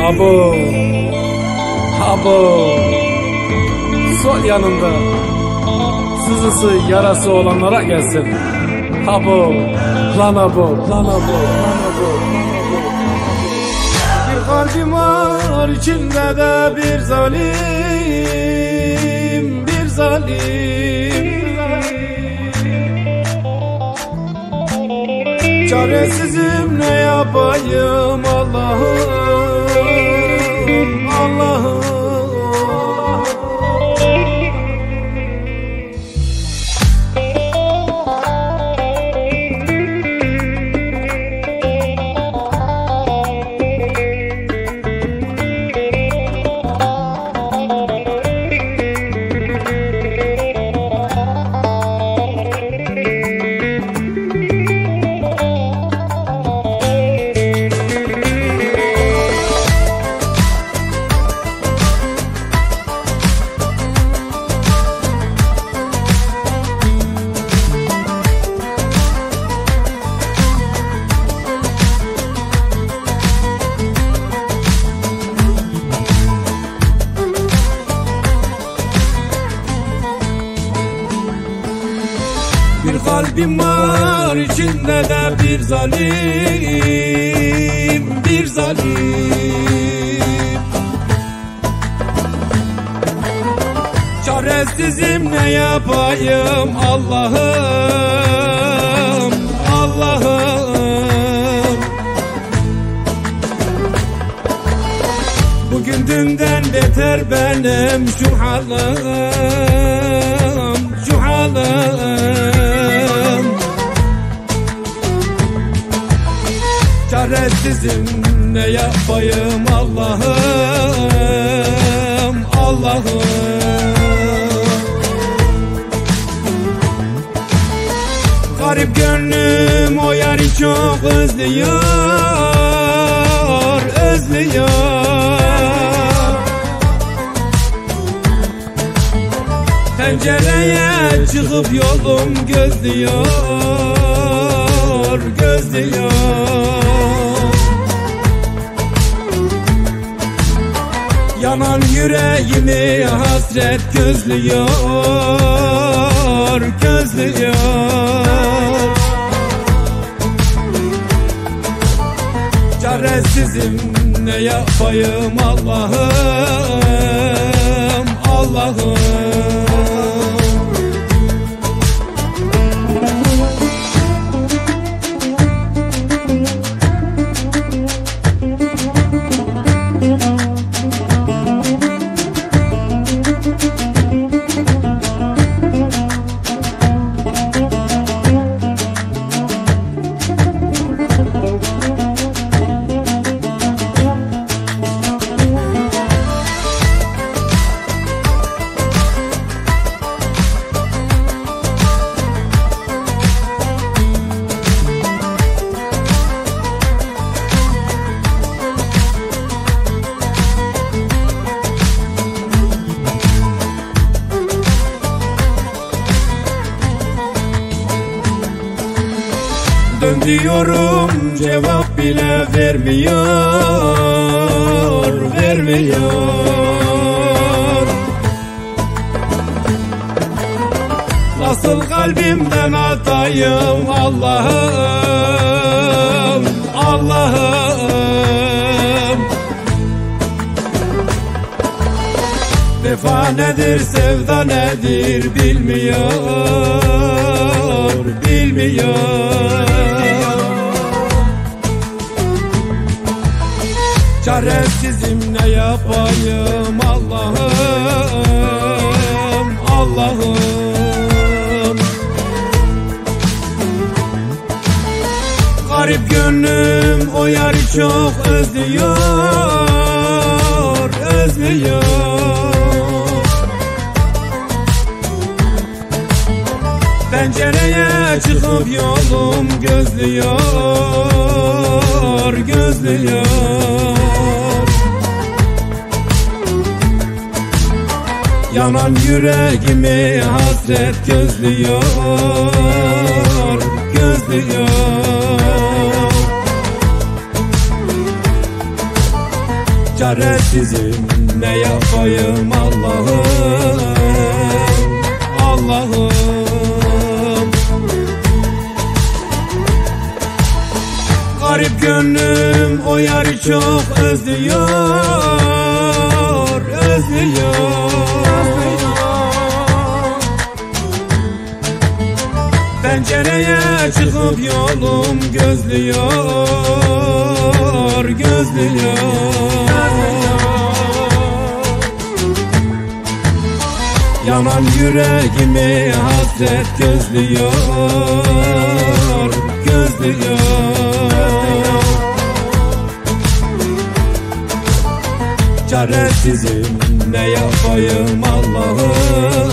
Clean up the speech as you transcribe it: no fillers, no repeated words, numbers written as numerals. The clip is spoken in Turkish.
Abo, abo, sol yanında sızısı yarası olanlara gelsin. Abo, lan abo, lan abo, lan abo. Bir kalbim var içinde de bir zalim, bir zalim. Çaresizim ne yapayım Allah'ım, Allah'ım. Bir kalbim var içinde de bir zalim, bir zalim. Çaresizim ne yapayım Allah'ım, Allah'ım. Bugün dünden beter benim şu halim, şu halim. Çaresizim ne yapayım Allah'ım, Allah'ım. Garip gönlüm o yari çok özlüyor, özlüyor. Pencereye çıkıp yolum gözlüyor, gözlüyor. Yanan yüreğimi hasret gözlüyor, gözlüyor. Çaresizim ne yapayım Allah'ım, Allah'ım. Dön diyorum cevap bile vermiyor, vermiyor. Nasıl kalbimden atayım Allah'ım, Allah'ım. Vefa nedir, sevda nedir bilmiyor, bilmiyor. Çaresizim ne yapayım Allah'ım, Allah'ım. Garip gönlüm o yari çok özlüyor, özlüyor. Pencereye çıkıp yolum gözlüyor, gözlüyor. Yanan yüreğimi hasret gözlüyor, gözlüyor. Çaresizim, ne yapayım Allah'ım, Allah'ım. Garip gönlüm o yarı çok özlüyor, özlüyor. Pencereye çıkıp yolum gözlüyor, gözlüyor. Yanan yüreğimi hasret gözlüyor, gözlüyor. Çaresizim, ne yapayım Allah'ım,